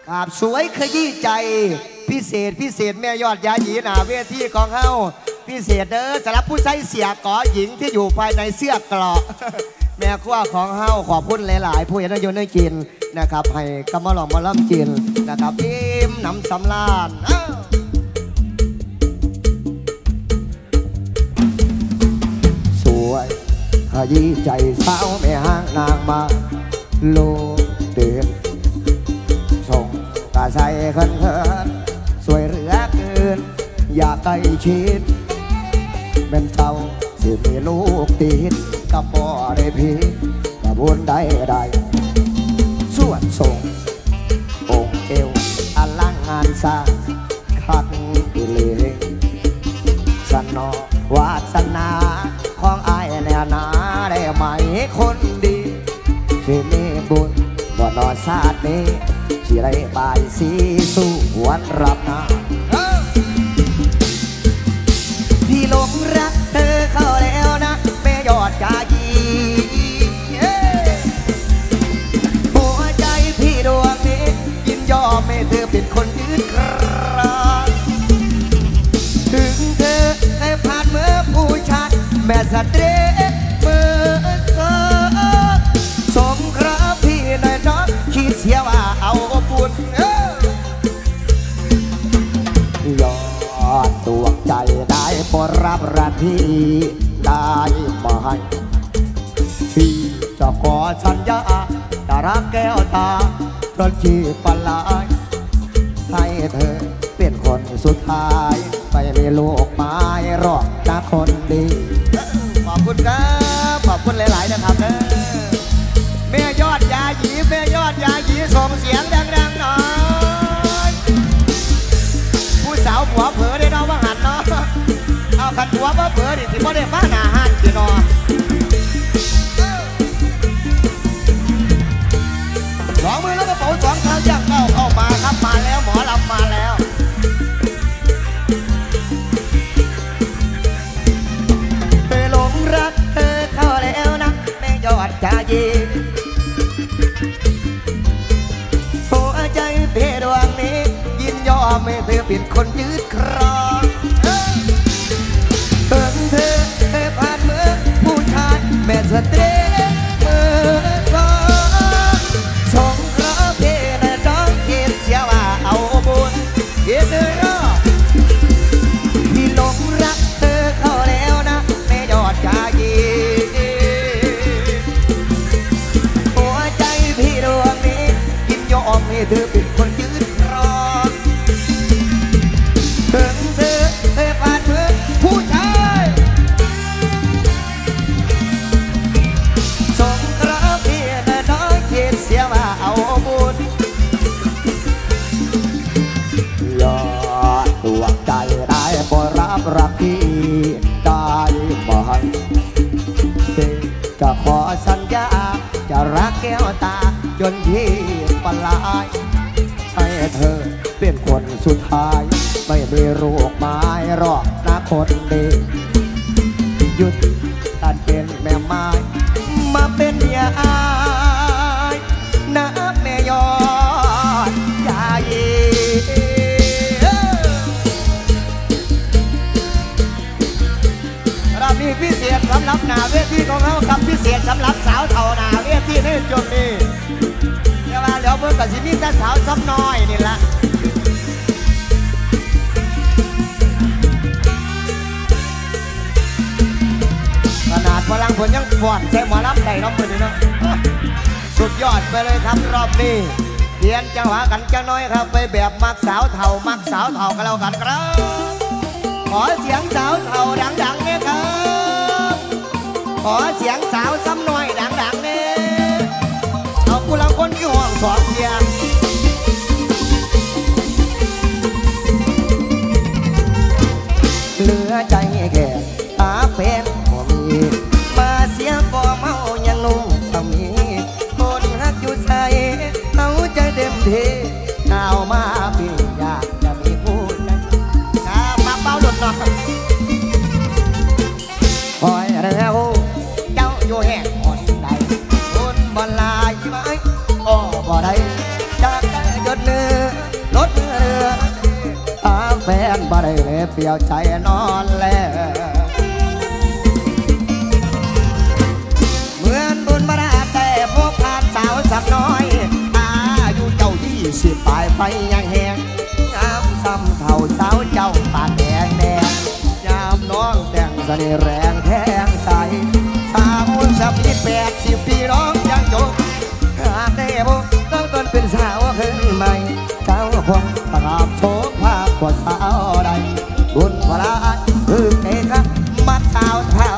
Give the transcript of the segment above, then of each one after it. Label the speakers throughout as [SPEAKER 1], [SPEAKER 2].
[SPEAKER 1] ครับสวยขยี้ใจพิเศษแม่ยอดยาหยีหนาเวทีของเฮาพิเศษเด้อสำหรับผู้ใช้เสียกอหญิงที่อยู่ภายในเสื้อกรอกแม่ครัวของเฮาขอบคุณหลายๆผู้เห็นนายนได้กินนะครับให้กำมะหล่อมมาล่ำกินนะครับอิ่มน้ำสำราญสวยขยี้ใจสาวแม่ห้างนางมาโลเด่นส่งกาใส่เขินสวยเหลือเกินอยากใกล้ชิดเป็นเจ้าสิมีลูกติดกับบ่ได้พีกับบุญได้ส่วนส่งองค์เอวอลังงานสร้างคักอิเลงสนอวาสนาของอายแน่นาได้ไหมคนดีสิมีบุญบ่นอชาตินี้สิได้บายสีสู่วันรับนาที่หลงรักเธอเข้าแล้วนะแม่ยอดกายีหัวใจพี่ดวงนี้ยินยอมให้เธอเป็นคนยืนกรานถึงเธอให้ผ่านเมื่อผู้ชายแม่สตรีเมื่อเธอสงครามพี่หน่อยน้องคิดเสียว่าเอาบุญยอดดวงใจได้โปรดรับราทีได้ไหมพี่จะขอสัญญาจะรักแก้วตาจนชีพปลายให้เธอเป็นคนสุดท้ายไม่มีลูกไม้รอกนะคนดีขอบคุณครับขอบคุณหลายๆนะครับเด้อแม่ยอดยาหยีแม่ยอดยาหยีส่งเสียงดังๆหน่อยผู้สาวผัวเผลอได้เนาะว่าหันเนาะเอาขันผัวว่าเผลอดิสิบ่ได้มาหน้าหันสิเนาะสองมือแล้วกระเป๋าสองเท้าย่างเข้ามาครับมาแล้วหมอลำมาแล้วเธอหลงรักเธอเข้าแล้วนะแม่ยอดจายีหัวใจเพดวงนี้ยินยอมให้เธอเป็นคนยืดครองเพิ่งเธอให้ผ่านเมื่อผู้ชายแม่สตรีเมื่อสองสงเคราะห์เพดน้องคิดเสียว่าเอาบุญคิดเลยเนาะที่หลงรักเธอเข้าแล้วนะแม่ยอดจายีหัวใจพี่ดวงนี้ยินยอมให้เธอเป็นคนยืดครองถึงเธอให้ผ่านเมื่อผู้ชายสงเคราะห์พี่น้องคิดเสียว่าเอาบุญยอดดวงใจได้โปรดรับรักพี่ได้ไหมจะขอสัญญาจะรักแก้วตาจนที่ปลายให้เธอเป็นคนสุดท้ายไม่มีโรคไม้รอกนะคนดีหยุดการเป็นแม่ไม้มาเป็นยายนะแม่ยอดยายีเรามีพิเศษสำหรับหน้าเวทีของเราครับพิเศษสำหรับสาวเท่าหน้าเวทีในจุดนี้เดี๋ยวเดี๋ยวเพิ่งกับสิมีแต่สาวซ้ำน้อยนี่ละขนาดพลังผลยังฟอนใช้หมอลำได้รอบมือนี่เนาะสุดยอดไปเลยครับรอบนี้เพียนจังหวะกันจังน้อยครับไปแบบมักสาวเท่ากันแล้วกันครับขอเสียงสาวเท่าดังๆเนี่ยครับขอเสียงสาวซ้ำน้อยดังๆเนี่ยเอาผู้ลังคนที่ห้องสองเพียงเหลือใจแค่ตาเป็นบ่มีมาเสียก็เมายังนุ่มสามีคนฮักอยู่ใส่เอาใจเต็มที่เอามาพี่อยากจะมีผู้นั้นมาเป้าหลุดหน่อยคอยแล้วเจ้าอยู่แห่งคนใดคนบ่ลายไหมโอ้บ่ได้บ่ได้เลยเปลี่ยวใจนอนแล้วเหมือนบุญมาได้แต่พบผ่านสาวสักน้อยอายุเจ้า20ปลายไฟยังแหงงามซ้ำเท่าสาวเจ้าปากแดงแดงยามน้องแต่งเสน่ห์แรงแทงใจสาวสัก80 ปีน้องยังจบหากได้พบต้องตนเป็นสาวขึ้นใหม่เจ้าคงตราบโชคภาพกว่าสาวใดบุญพระคือเอกมัดสาวเท่า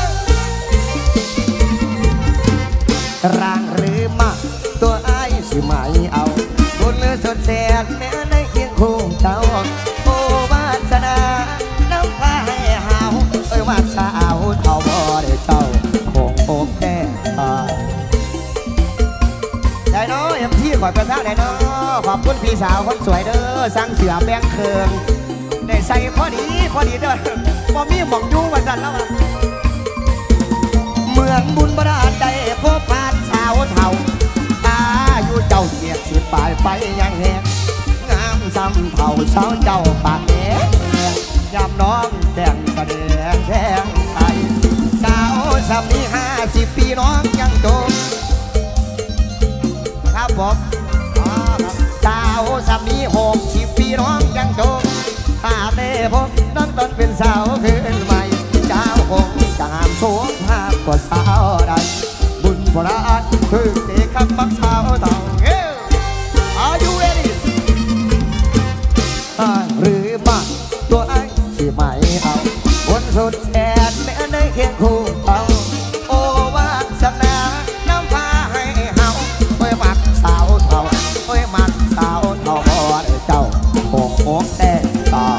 [SPEAKER 1] ร่างหรือมาตัวไอ้สิไม่เอาบุญเลือสดแสนแม้ในเคียงคู่เจ้าโอ้วาสนาน้ำพาให้หาวเอ้ยวาสาวเท่าบ่ได้เจ้าคงอกแน่ตาได้เนาะยังพี่ขอเป็นทางได้เนาะขอบคุณพี่สาวคนสวยเด้อสั่งเสือแบงเคิงได้ใส่พอดีเด้อพอมีหมองยู่วันจันทร์แล้วเมืองบุญบาดาลได้พบผ่านสาวเท่าอายุเจ้า70ปลายไฟยังแหงงามซ้ำเท่าสาวเจ้าปากแดงยามน้องแต่งแสดงแทงไทยสาวสำนี้50 ปีน้องยังโตครับผมสาวสำนี้60 ปีน้องยังโตถ้าได้พบน้องตอนเป็นสาวขึ้นใหม่เจ้าคงจะงามสวมภาพกว่าสาวใดบุญพระคือเด็กขับมักสาวเต่าAre you ready หรือมาตัวไอ้สิไม่เอาคนสุดแสนแม้ได้เคียงคู่เต่าโอ้วาสนาน้ำพาให้เฮาโอ้ยมักสาวเต่าโอ้ยมักสาวเต่าบ่ได้เจ้าโอ้โหแต่ตา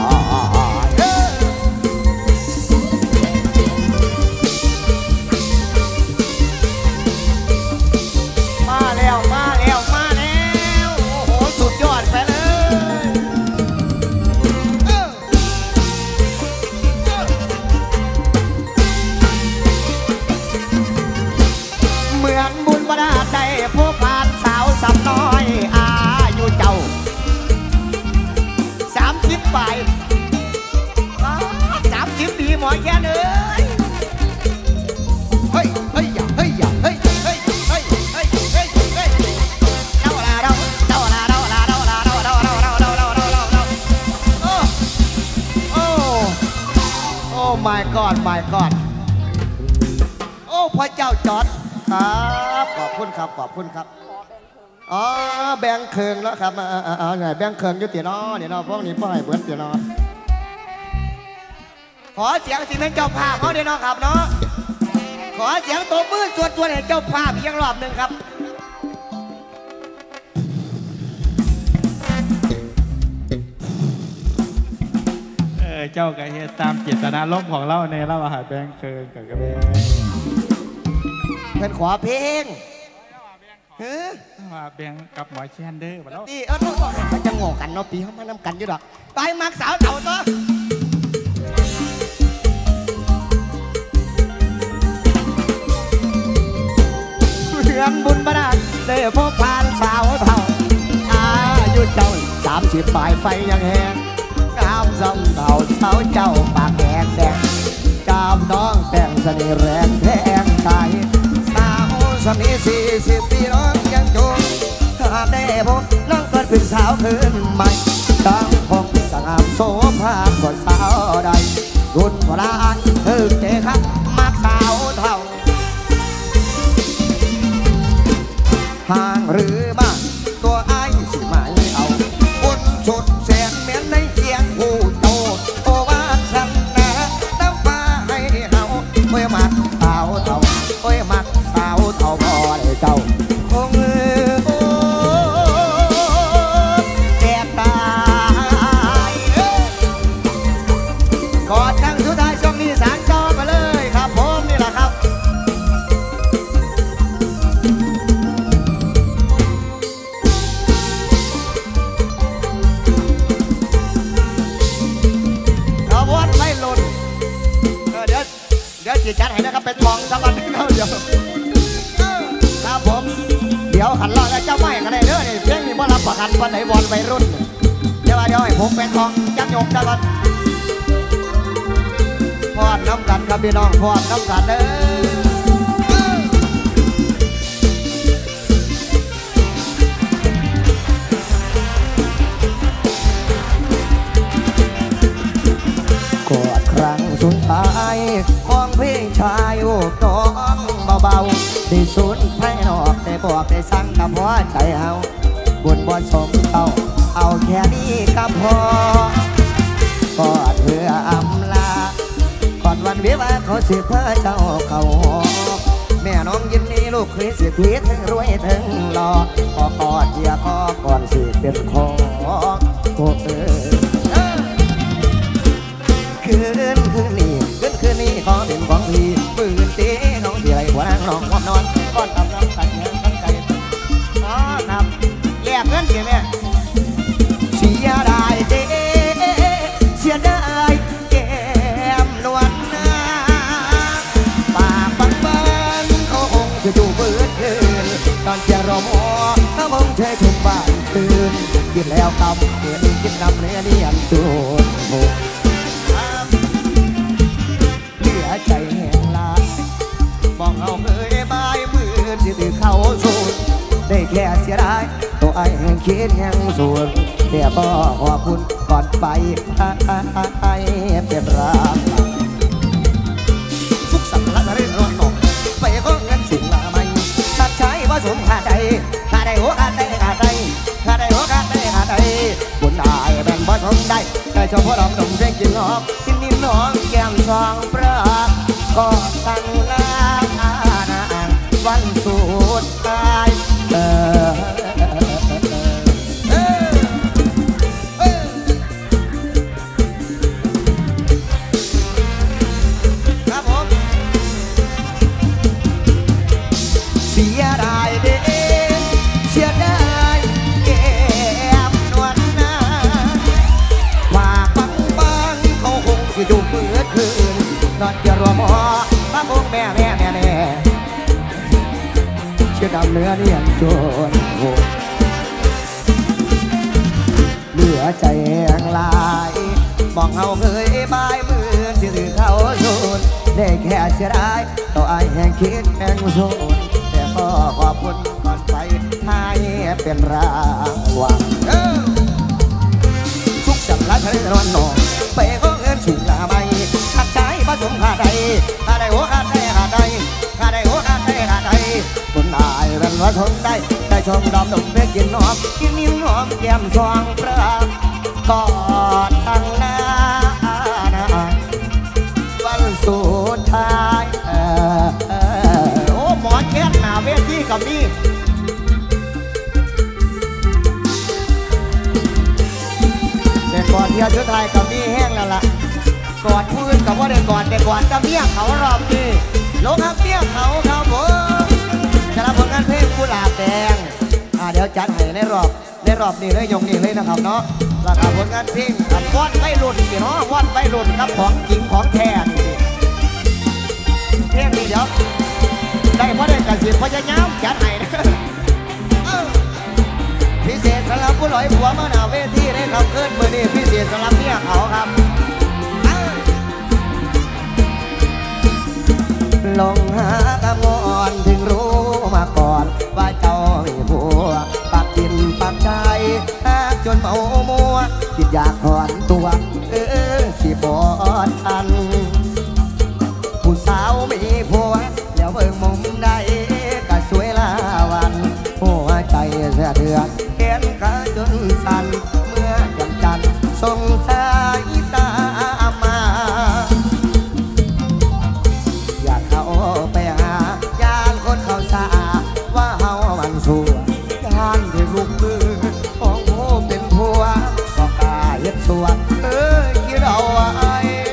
[SPEAKER 1] ผู้ผ่านสาวสำน้อยอายุเจ้า30 ปลาย30 ปีหมอแค่เอ้ยเฮ้ยเฮ้ยอย่าเฮ้ยอย่าเฮ้ยเฮ้ยเฮ้ยเฮ้ยเฮ้ยเฮ้ยเดาละโอ้ my god โอ้พระเจ้าจอดครับขอบคุณครับอ๋อแบงเคิงแล้วครับไงแบงเคิงยุตินอเนี่ยเนาะพวกนี้พ่อให้เบิร์ดเดี๋ยวเนาะขอเสียงสิเป็นเจ้าภาพเขาเดี๋ยวเนาะครับเนาะขอเสียงตัวมือส่วนให้เจ้าภาพอีกรอบหนึ่งครับ
[SPEAKER 2] เจ้าก็เฮ็ดตามเจตนารมณ์ของเราในเราอาหารแบงเคิงกับกระเบน
[SPEAKER 1] เป็นขอเพลง
[SPEAKER 2] มาแบงกับหมอแคนเดอร์มาแล้ว
[SPEAKER 1] ตีมันจะงงกันเนาะปีเขามานำกันอยู่หรอกไปมักสาวเต่าตัวเรืองบุญบาดาลได้พบผ่านสาวเท่าอายุเจ้า30 ปลายไฟยังแหงงามซ้ำเท่าสาวเจ้าปากแดงจามน้องแต่งเสน่ห์แรงแทงใจสามี40 ปีน้องยังโจมถ้าได้พบน้องก็เป็นสาวขึ้นใหม่ตั้งคงจะงามโสภาพกว่าสาวใดรุ่นพระคือเด็กครับมักสาวเท่าห่างหรือมาตัวไอ้สิไม่เอาคนสุดแสนเหม็นในเคียงผู้โตโอวาสนาน้ำฟ้าให้เฮาโอ้ยมักสาวเท่าโอ้ยมักสาวเท่าบ่ได้เจ้าคงโอ้แก่ตายกอดครั้งสุดท้ายช่วงนี้สารจอมาเลยครับผมนี่แหละครับเอาวัดไล่หล่นเดี๋ยวจีจัดให้นะครับเป็นทองสักวันนึงเดี๋ยวครับผมเดี๋ยวขันรอแล้วเจ้าไม่กันได้เด้อเพลงนี้ว่ารับประกันวันไหนบอลวัยรุ่นเดี๋ยวให้ผมเป็นทองจักโยกจังกันพอดน้ำกันครับพี่น้องพอดน้ำกันเด้อกอดครั้งสุดท้ายของเพลงชายโอบน้องเบาๆที่สุดภายนอกได้บอกได้สั่งกับหัวใจเอาบุญบ่สมเอาแค่นี้ก็พอกอดเพื่ออำลาก่อนวันวิวาเขาสิเพื่อเจ้าเขาแม่น้องยินดีลูกเคยเสียทีถึงรวยถึงหล่อขอกอดเดียก็ก่อนสิเป็นของโอ้คืนนี้ขอเป็นของพี่ปืนเต้น้องเดียร์หัวนั่งน้องความนอนก้อนตำน้ำตัดเงินตั้งใจอ๋อครับแลกเงินเกี่ยแม่เสียดายเด้เสียดายแก้มนวลนาปากบางเขาคงจะดูเบิดคืนตอนจะรอมอเขาคงเททุกบ้านคืนกินแล้วกำเกินกินน้ำเนื้อเนียนจูนโมเหลือใจแห้งลายมองเอาเลยบายมือที่ถือเข้าสูดได้แค่เสียดายตัวไอ้แห่งคิดแห่งส่วนแต่บ่ขอคุณก่อนไปไอ้เป็นรักทุกสัปดาห์เรื่องร้อนหนกไปก็เงินสิ่งละไม่ตัดใช้ว่าสมขาดใดขาดใดหัวขาดใดขาดใดขาดใดหัวขาดใดขาดใดบุญได้แบ่งบ่สมได้แต่ชมพ่อดำดมเร่งกินหอกกินนิ่มน้องแก้มซองปรากก็ตั้งนานวันสุดท้ายครับผมเสียดายเด้เสียดายแก้มนวลนาว่าบางเขาคงจะดูเมื่อคืนนอนจะรวมหอพระองค์แม่เชื่อดำเนื้อเนียนโจนเหลือใจแห้งลายมองเขาเคยบายมือที่ถือเขาสูนได้แค่เสียดายตัวไอ้แห่งคิดแห่งสูนแต่ก็ขอบคุณก่อนไปให้เป็นรางวัลทุกสัปดาห์ทะเลนอนนองไปก็เงินสิ่งละไม่ขัดใจผสมขาดใดขาดใดหัวขาดใดขาดใดขาดใดหัวขาดใดขาดใดคนอายเป็นว่าทนได้ชมดอมดมเพชรกินหอมกินนิ่มหอมแก้มซองปรากกอดทางหน้าวันสุดท้ายโอ้หมอแค้นหน้าเวทีกับนี่แต่ก่อนเที่ยวสุดท้ายกับนี่แห้งแล้วล่ะกอดพื้นกับว่าได้กอดแต่กอดกับเมียเขารอบนี้ลงหักเมียเขาครับผมจะรับผลงานเพลงกุหลาบแดงเดี๋ยวจัดให้ในรอบนี้เลยยงนี้เลยนะครับเนาะราคาผลงานเพลงว่อนไม่หลุดสิเนาะว่อนไม่หลุดครับของจริงของแท้นี่เพลงนี้เดี๋ยวได้เพราะได้กันสิพยายามจัดให้นะพิเศษสำหรับผู้ลอยหัวมาหน้าเวทีได้ครับเกินเบอร์นี้พิเศษสำหรับเมียเขาครับลงหากำงอนถึงรู้มาก่อนว่าเจ้ามีผัวปากกินปากใจจนเมามัวคิดอยากถอนตัวสิบอดทันผู้สาวมีผัวแล้วเบิ่งมุมใดก็สวยลาวันหัวใจเสียเดือดแขนขาจนสั่นเมื่อจันส่งสายตามาไปหายานคนเขาสาว่าเฮามันสัวยานที่ลูกมือของโมเป็นผัวก็กล้าเย็ดสัวคิดเอาไว้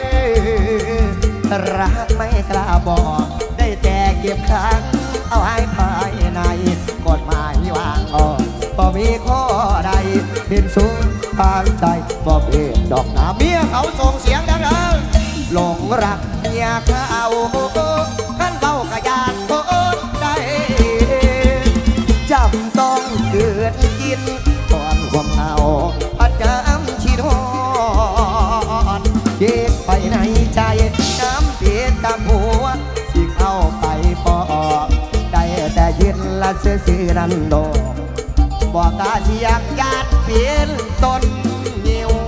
[SPEAKER 1] รักไม่กล้าบอกได้แต่เก็บครั้งเอาให้ภายในกฎหมายวางออกบ่มีข้อใดเป็นสูงทางใจบ่เป็นดอกหนาเมียเขาส่งเสียงดังๆหลงรักเมียเขาขั้นเบากะยานโคตรได้จำต้องเกิดกินตอนความเอาอาจารย์ชีทองซื่อๆนั้นโดบอกกาเสียงญาติเปลี่ยนต้นยิว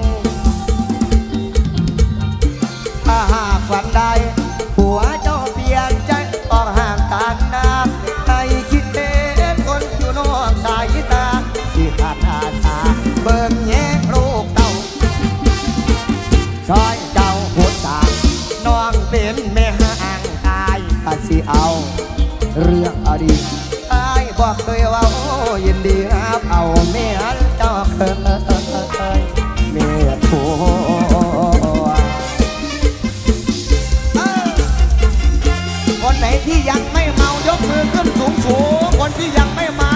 [SPEAKER 1] ถ้าหากวันใดหัวเจ้าเปลี่ยนใจออกห่างกันนาให้คิดเห็นคนอยู่นอกสายตาสิขาดอาสาเบิ่งแยกลูกเต้าซอยเจ้าหัวสางน้องเป็นแม่ห่างอายก็สิเอาเรื่องอดีตอายบอกเคยว่ายินดีรับเอาแม่เจ้าเคยแม่ผัวคนไหนที่ยังไม่เมายกมือขึ้นสูงคนที่ยังไม่เมา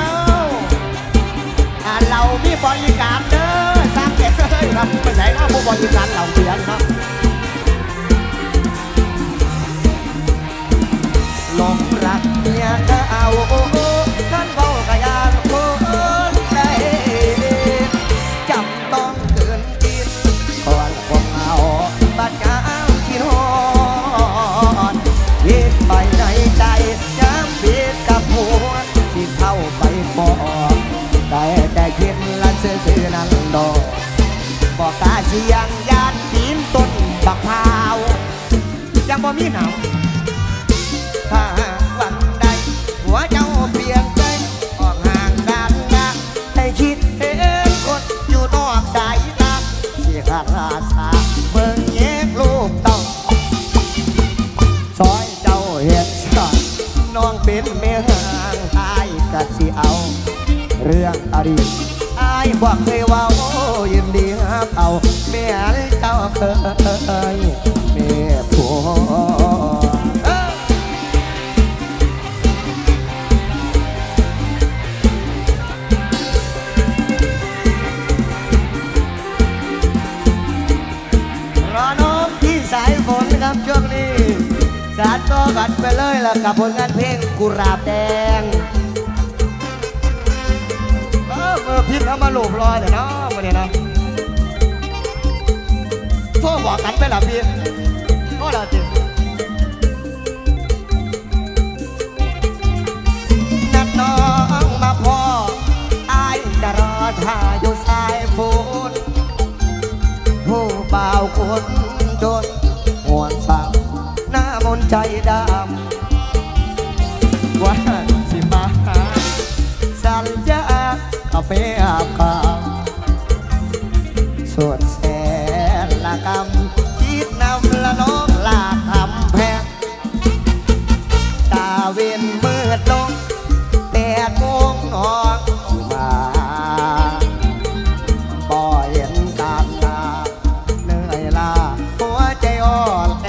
[SPEAKER 1] เรามีบริการเด้อสร้างเก็บเลยครับไม่ใช่ว่าผู้บริการเราเพียงครับหลงรักเมียก็เอาท่านเบากะยานคนใดจำต้องเกินกินก่อนคงเอาบัดยามที่นอนยิดไปในใจย้ำเบียดกับหัวที่เข้าไปบอกได้แต่คิดละซื่อๆนั้นดอกบอกกาเสียงยานปีนต้นบักพร้าวยังบ่มีหนาวถ้าวันใดหัวเจ้าเปลี่ยนใจออกห่างกันนะให้คิดเห็นคนอยู่นอกสายตาเสียขาดราษาเบิ่งแยกลูกเต้าซอยเจ้าเห็นก่อนน้องเป็นแม่ห่างอายก็สิเอาเรื่องอดีตอายบอกเคยว่ายินดีรับเอาแม่เจ้าเคยแม่ผัวรอน้องที่สายฝนครับช่วงนี้สาดต่อกันไปเลยล่ะกับผลงานเพลงกุหลาบแดงเมื่อพิษเอามาหลบรอยแต่เนาะวันนี้นะโทษบอกกันไปหลับพี่ก็แล้วจริงนัดน้องมาพออายจะรอท่าอยู่สายฝนผู้บ่าวคนจนห่วงสาวหน้ามนใจดำว่าสิมาหาสัญญาเอาไปอาบกามสวดแสนละกำคิดนำละน้องลาคำแพงตาเวียนมืดลง8 โมงนอนมาบ่เห็นตามตาเหนื่อยล้าหัวใจอ่อนแอ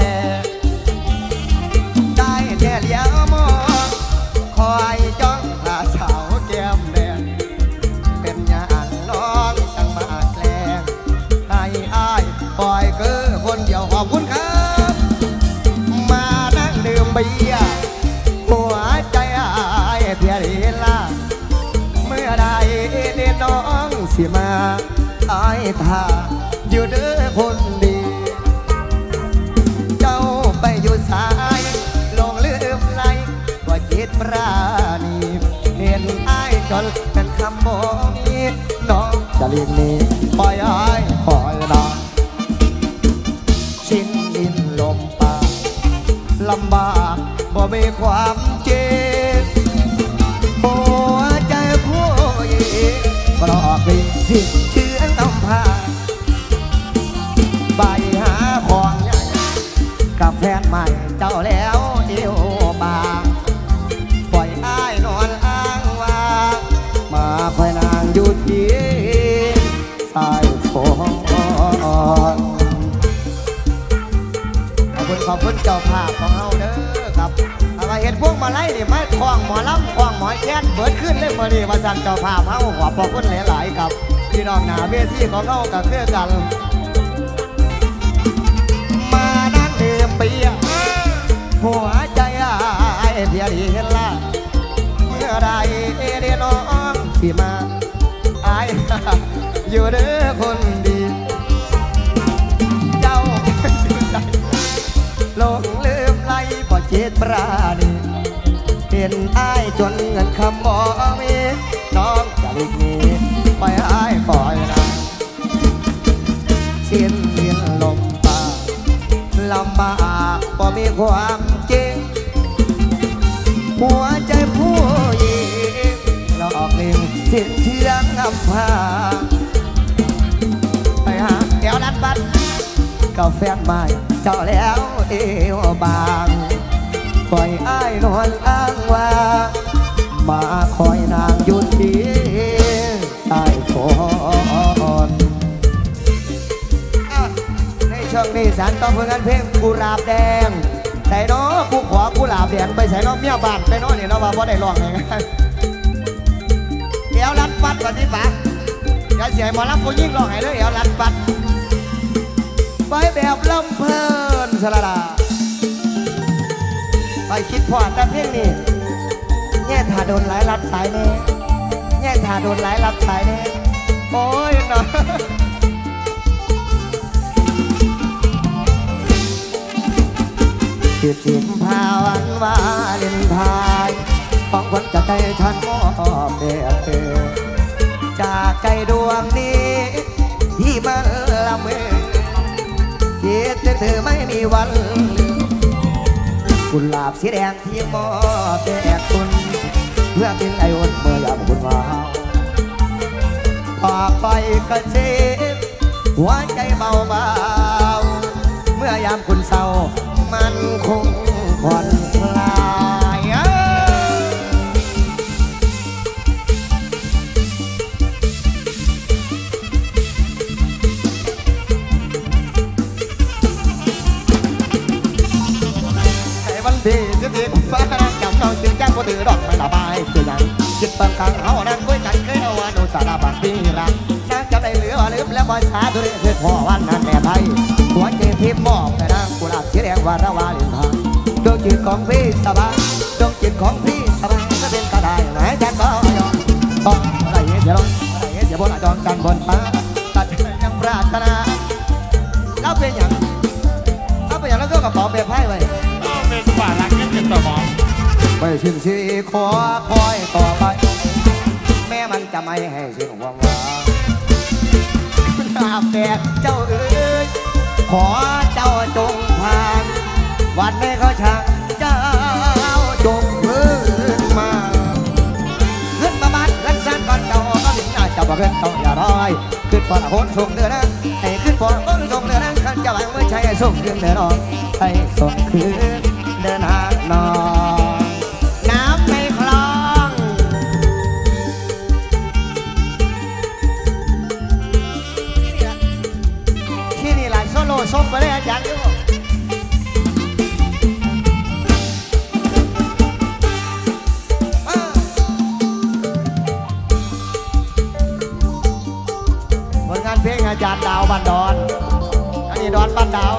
[SPEAKER 1] ได้แค่เลี้ยวมองคอยจ้องตาสาวแก้มแดงเป็นอย่างน้องตั้งมาแกล้งให้อายปล่อยคือคนเดียวขอบคุณครับมานั่งดื่มเบียร์หัวใจอายเพียรีล่าเมื่อใดเด็น้องสิมาอายท่าอยู่เด้อคนดีเจ้าไปอยู่สายลงลืมไหลว่าจิตปราณีเห็นอายจนเป็นคำบอกนี้น้องจะเรียกนี้ปล่อยอายคอยนอนชิ้นดินลมปากลำบากบ่มีความเจ็บหัวใจผู้หญิงปลอกลิ้นสิ้นเชื้อน้ำพาไปหาของใหญ่กับแฟนใหม่เจ้าแล้วเดียวบางปล่อยอ้ายนอนอ้างว่ามาคอยนางอยู่ที่สายฝนขอบคุณเจ้าภาพของเราเด้อครับเอาเห็นพวกมาไล่นี่มาคล้องหมอลำคล้องหมอแค้นเบิดขึ้นเลยมาดิมาสั่งเจ้าภาพเขาขอบคุณหลายๆครับพี่น้องหนาเวทีของเรากับเพื่อกันมานั่งดื่มเบียร์หัวใจอายเพียรีเห็นละเมื่อใดเดน้องที่มาอายอยู่เด้อคนดีเจ้าอยู่ใจลงลืมไหลพอจิตปราณีเห็นนอ้ายจนเงินคำบ่มีน้องจะหลีกหนีไปอ้ายปล่อยนะสิ้นเดือนลมปากลำบากบ่มีความจริงหัวใจผู้หญิงหลอกลิงสิ้นเชื่องอำพาไปหาแก้วรัดบัดกับแฟนใหม่เจ้าแล้วเอวบางปล่อยอ้ายนอนอ้างว่ามาคอยนางหยุดดีใต้ฝนในช่วงนี้สารต่อผลงานเพลงกุหลาบแดงใส่น้อกูขอกุหลาบแดงไปใส่น้อเมียบ้านไปน้อเนี่ยน้อว่าได้ร้องไงเอวรัดปัดวันนี้ปะอย่าเสียหมอลำกูยิ่งร้องไงเลยเอวรัดปัดไปแบบลำเพลินสละดาไปคิดพอแต่เพลงนี้แง่ถ่าโดนหลายรับสายแน่แง่ถ่าโดนหลายรับสายแน่โอ้ยเนาะสิบพาวันวาเลนไทน์ของคนจะใจฉันมอบเด็กจากใจดวงนี้ที่มันละเมอคิดถึงเธอไม่มีวันลืมกุหลาบสีแดงที่มอบแด่คุณเพื่อเป็นไออุ่นเมื่อยามคุณมาพาไปกระเจ็บหัวใจเบาเบาเมื่อยามคุณเศร้ามันคงผ่อนคลายที่จะดีฟ้าจำเราจึงแจ้งว่าถือดอกไม่ระบายคือยังจิตปังกังเขานั่งคุยกันเคยเอาวันโนสารบังปีรักนั่งจะได้เหลือลืมแล้วบอยสาตัวนี้คือพ่อวันนั้นแม่ไทยหัวใจทิพย์มอบแต่นางกุหลาบสีแดงวาระวาลินทางดวงจิตของพี่สบายดวงจิตของพี่สบายก็เป็นกระไดไหนฉันก็ยอมต้องอะไรเสียลงอะไรเสียบนจองกันบนฟ้าตัดยังปรารถนาแล้วเป็นอย่างแล้วก็กระเป๋าเบียร์ไพ่ไว้
[SPEAKER 2] เป็นฝ่ารักยังเป็นสมอง
[SPEAKER 1] ไม่ชินชีขอคอยต่อไปแม่มันจะไม่ให้สิ้นหวังว่าหน้าแปดเจ้าเอ๋ยขอเจ้าจงผ่านวันนี้เขาชักเจ้าจงพื้นมาขึ้นมาบ้านขึ้นสั้นก่อนเจ้าก็ถึงหน้าเจ้าบอกขึ้นต้องอย่ารอยขึ้นพอละคนส่งเดือนนั้นให้ขึ้นพอคนส่งเดือนนั้นขันเจ้าหวังเมื่อใช้ส่งเดือนเดือนรอให้ส่งคืนเดินหานอนน้ำในคลองที่นี่หลายโซโล่ส่งไปเลยอาจารย์ด้วยผลงานเพลงอาจารย์ดาวบ้านดอนอันนี้ดอนบ้านดาว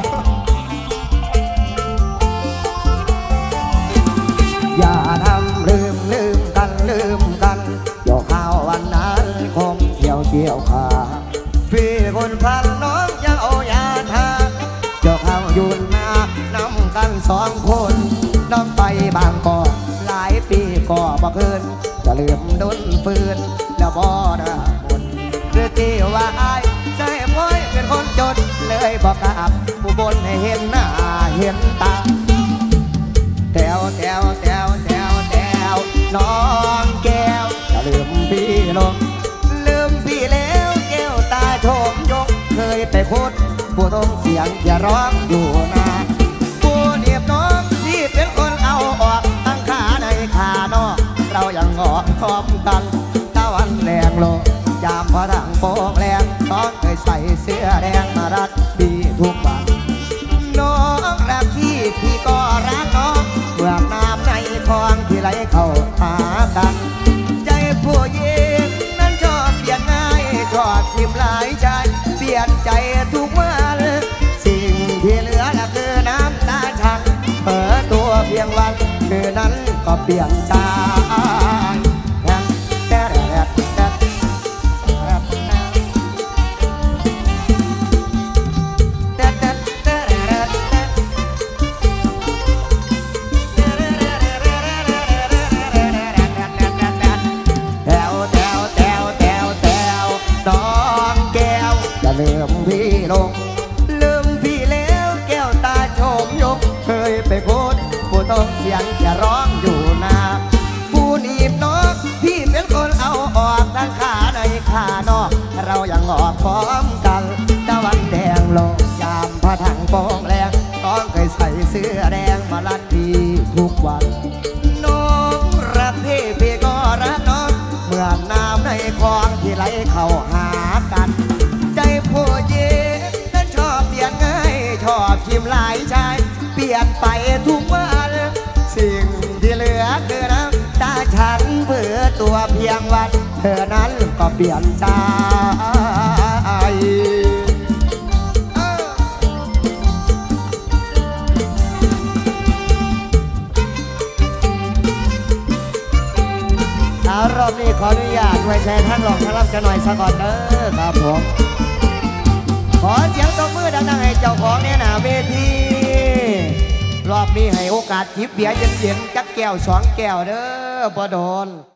[SPEAKER 1] อย่าทำลืมกันโยกข้าววันนั้นคงเที่ยวขาพี่คนพันน้องยังโอยาทาโยกข้าวยืนมานำกันสองคนน้องไปบางกอกหลายปีก็บ่คืนจะลืมดนฟืนแล้วบ่ได้บนหรือที่ว่าอายใจม้อยเป็นคนจนเลยบอกกับผู้บนให้เห็นหน้าเห็นตาแถวน้องแก้วจะลืมพี่ลงลืมพี่แล้วแก้วตาโถมยกเคยไปคุดผู้ต้องเสียงอย่าร้องอยู่นาผู้เนียบน้องที่เป็นคนเอาออกทั้งขาในขานอกเรายังงอพร้อมกันตะวันแรงลงยามพลังโป่งแรงน้องเคยใส่เสื้อแดงมารัดพี่ทุกวันน้องรักพี่ก็รักน้องเมื่อน้ำในคลองที่ไหลเข้าหากันใจผู้หญิงนั้นชอบเปลี่ยนง่ายชอบทิมหลายใจเปลี่ยนใจทุกวันสิ่งที่เหลือน่ะคือน้ำตาชังเปิดตัวเพียงวันคืนนั้นก็เปลี่ยนใจลืมพี่ลงลืมพี่แล้วแก้วตาโฉมยกเคยไปโคตรผู้ต้องเสียงจะร้องอยู่นาผู้หนีบนกพี่เป็นคนเอาออกทั้งขาในขานอกเรายังออกพร้อมกันตะวันแดงลงยามพระถังโป่งแรงต้องเคยใส่เสื้อแดงมาลัดพี่ทุกวันน้องรักพี่ก็รักน้องเหมือนน้ำในคลองที่ไหลเข้าหากันใจผู้หญิงนั้นชอบเปลี่ยนง่ายชอบชิมหลายชายเปลี่ยนไปทุกวันสิ่งที่เหลือคือน้ำตาฉันเพื่อตัวเพียงวันเธอนั้นก็เปลี่ยนใจรอบนี้ขออนุญาตไว้แชร์ท่านหลอกท่านรับกันหน่อยสักก่อนเด้อครับผมขอเสียงตบมือดังๆให้เจ้าของเนี่ยนะเวทีรอบนี้ให้โอกาสจิบเบียร์เย็นๆจักแก้ว2 แก้วเด้อบ่โดน